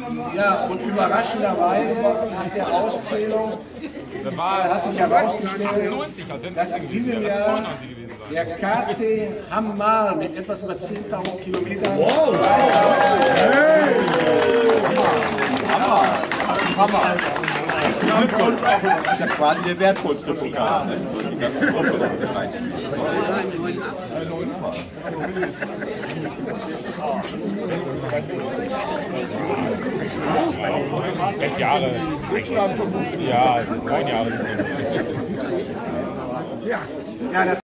Ja, und überraschenderweise nach der Auszählung hat sich herausgestellt, dass in diesem Jahr der KC Hamm-Marl mit etwas über 10.000 Kilometern. Wow! Hammer! Glückwunsch! Das ist ja quasi der wertvollste Pokal. Die ganze Gruppe erreicht. Jahre. Ja, 9 Jahre. Ja, das